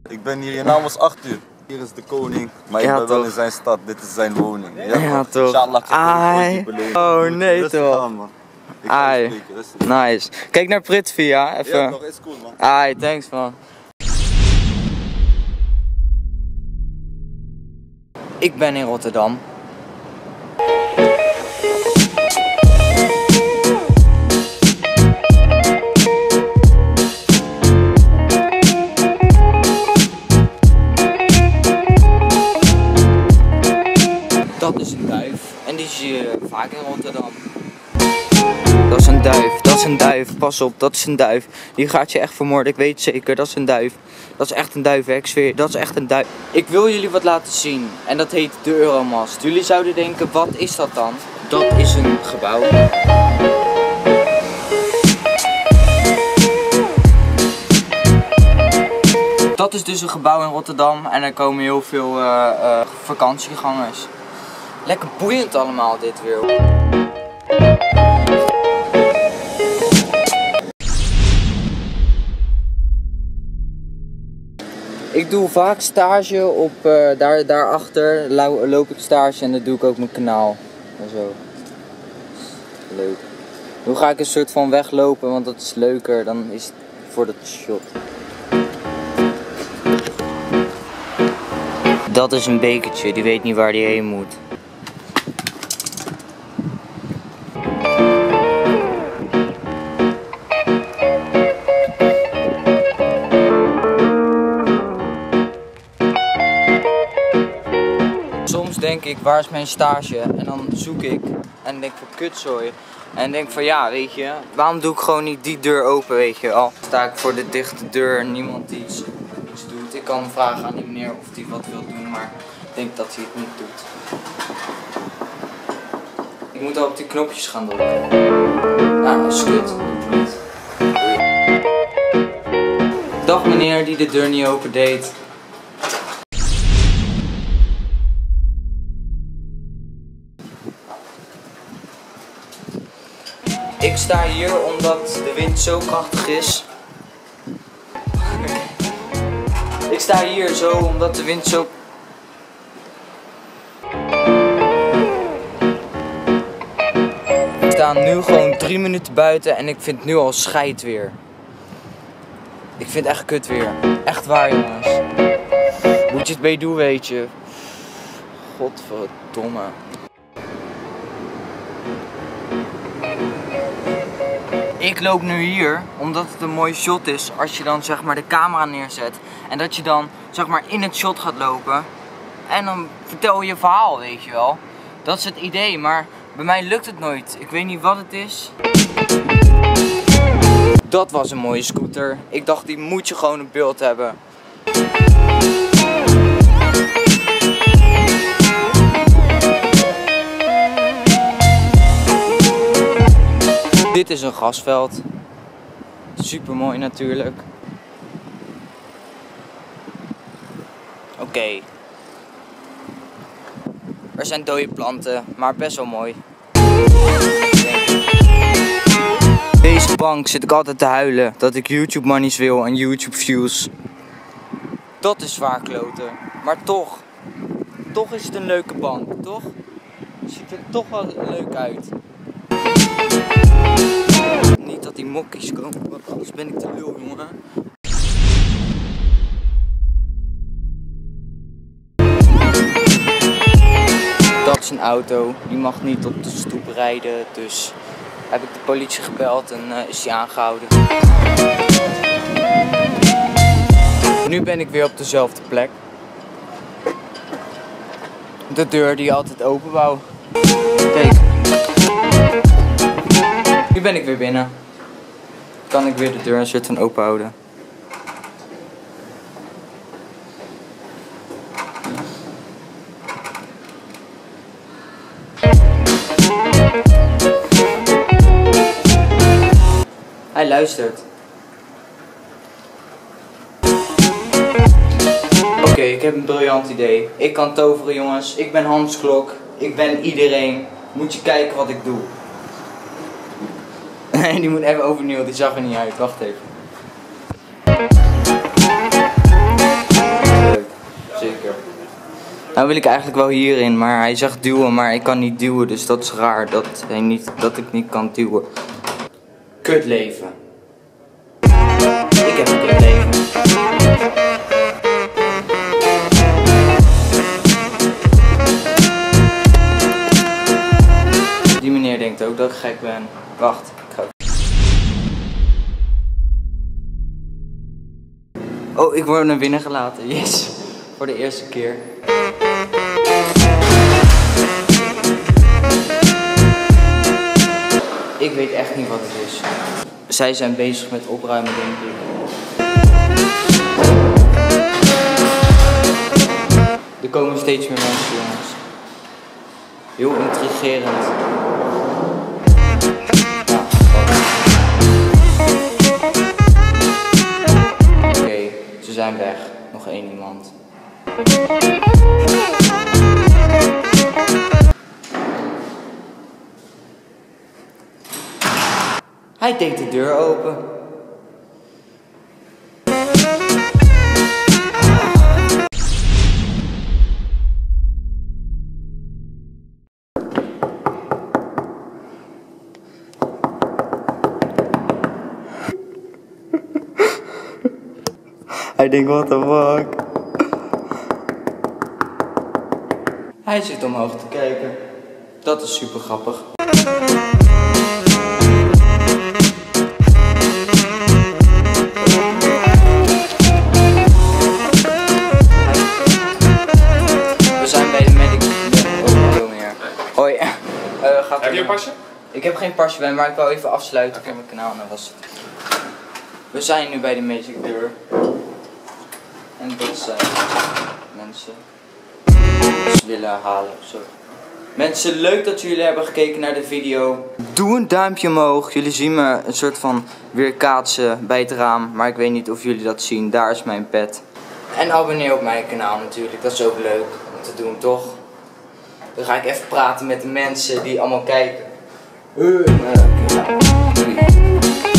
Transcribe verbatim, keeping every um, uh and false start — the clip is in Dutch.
Ik ben hier, je naam was Arthur. Hier is de koning, maar ik Ja, ben wel toch. in zijn stad, dit is zijn woning. Ja, Ja, toch. Inshallah, ik ga Ai. het beleven. Oh, Je moet nee, rustig toch. aan, man. Ik ga je Ai. spreken, rustig. Nice. Kijk naar Prithvi, ja? Even. Ja, toch, is cool, man. Ai, thanks, man. Ik ben in Rotterdam. Dat is een duif en die zie je vaak in Rotterdam. Dat is een duif, dat is een duif, pas op, dat is een duif. Die gaat je echt vermoorden, ik weet het zeker, dat is een duif. Dat is echt een duif, hè? Ik zweer, dat is echt een duif. Ik wil jullie wat laten zien en dat heet de Euromast. Jullie zouden denken, wat is dat dan? Dat is een gebouw. Dat is dus een gebouw in Rotterdam en er komen heel veel uh, uh, vakantiegangers. Lekker boeiend allemaal dit weer. Ik doe vaak stage op, uh, daar, daarachter loop ik stage en dat doe ik ook mijn kanaal. En zo. Leuk. Nu ga ik een soort van weglopen, want dat is leuker dan is het voor dat shot. Dat is een bekertje, die weet niet waar die heen moet. Soms denk ik, waar is mijn stage? En dan zoek ik en denk van kutzooi. En denk van ja, weet je, waarom doe ik gewoon niet die deur open, weet je wel? Sta ik voor de dichte deur, niemand die iets, iets doet. Ik kan vragen aan die meneer of hij wat wil doen, maar ik denk dat hij het niet doet. Ik moet al op die knopjes gaan drukken. Nou, dat is kut. Niet. Dag meneer die de deur niet open deed. Ik sta hier omdat de wind zo krachtig is. Ik sta hier zo omdat de wind zo... We staan nu gewoon drie minuten buiten en ik vind het nu al scheid weer. Ik vind het echt kut weer. Echt waar, jongens. Moet je het mee doen, weet je. Godverdomme. Ik loop nu hier omdat het een mooi shot is als je dan zeg maar de camera neerzet en dat je dan zeg maar in het shot gaat lopen en dan vertel je je verhaal, weet je wel. Dat is het idee, maar bij mij lukt het nooit. Ik weet niet wat het is. Dat was een mooie scooter. Ik dacht die moet je gewoon in beeld hebben. Dit is een grasveld. Super mooi natuurlijk. Oké. Okay. Er zijn dode planten, maar best wel mooi. Deze bank zit ik altijd te huilen dat ik YouTube monies wil en YouTube views. Dat is zwaar kloten, maar toch. Toch is het een leuke bank, toch? Het ziet er toch wel leuk uit. Niet dat die mokkies komen, want anders ben ik te lul, jongen. Dat is een auto, die mag niet op de stoep rijden, dus heb ik de politie gebeld en uh, is die aangehouden. Nu ben ik weer op dezelfde plek. De deur die je altijd open wou. Kijk. Nu ben ik weer binnen. Kan ik weer de deur een soort van open houden. Hij luistert. Oké, okay, ik heb een briljant idee. Ik kan toveren, jongens. Ik ben Hans Klok. Ik ben iedereen. Moet je kijken wat ik doe. Nee, die moet even overnieuw. Die zag er niet uit. Wacht even. Nou wil ik eigenlijk wel hierin, maar hij zegt duwen, maar ik kan niet duwen, dus dat is raar dat, hij niet, dat ik niet kan duwen. Kut leven. Ik heb een kut leven. Die meneer denkt ook dat ik gek ben. Wacht, ik ga... Oh, ik word naar binnen gelaten, yes. Voor de eerste keer. Ik weet echt niet wat het is. Zij zijn bezig met opruimen, denk ik. Er komen steeds meer mensen, jongens. Heel intrigerend. Ja, Oké, okay, ze zijn weg. Nog één iemand. Hij deed de deur open. Hij denkt, what the fuck. Hij zit omhoog te kijken. Dat is super grappig. We zijn bij de medic. Oh, hallo meneer. Hoi. Uh, gaat heb je een pasje? Ik heb geen pasje bij, maar ik wil even afsluiten voor mijn kanaal. Nou was het. We zijn nu bij de Magic deur. En dat zijn mensen die ze willen halen. Sorry. Mensen, leuk dat jullie hebben gekeken naar de video. Doe een duimpje omhoog. Jullie zien me een soort van weerkaatsen bij het raam. Maar ik weet niet of jullie dat zien. Daar is mijn pet. En abonneer op mijn kanaal natuurlijk. Dat is ook leuk om te doen, toch? Dan ga ik even praten met de mensen die allemaal kijken. Uh, uh, okay.